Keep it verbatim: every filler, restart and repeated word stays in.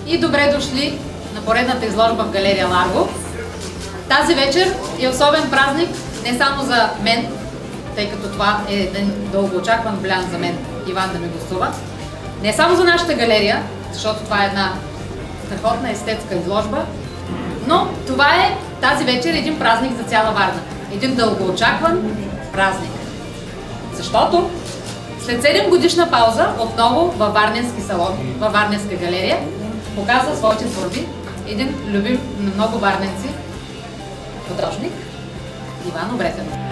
и добре дошли на поредната изложба в галерия Ларго. Тази вечер е особен празник не само за мен, тъй като това е един дългоочакван план за мен Иван да ми гостува, не само за нашата галерия, защото това е една страхотна естетска изложба, но това е тази вечер един празник за цяла Варна. Един дългоочакван празник. Защото след седем годишна пауза отново във Варненски салон, във Варненска галерия, показва своите творби един любим на много варненци художник Иван Обретенов.